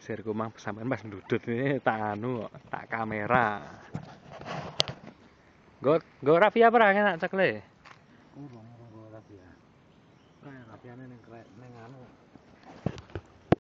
Sirku mah sampean pas ndudut ini tak anu kok, tak kamera. Nggo Raffi apa ra enak cekle?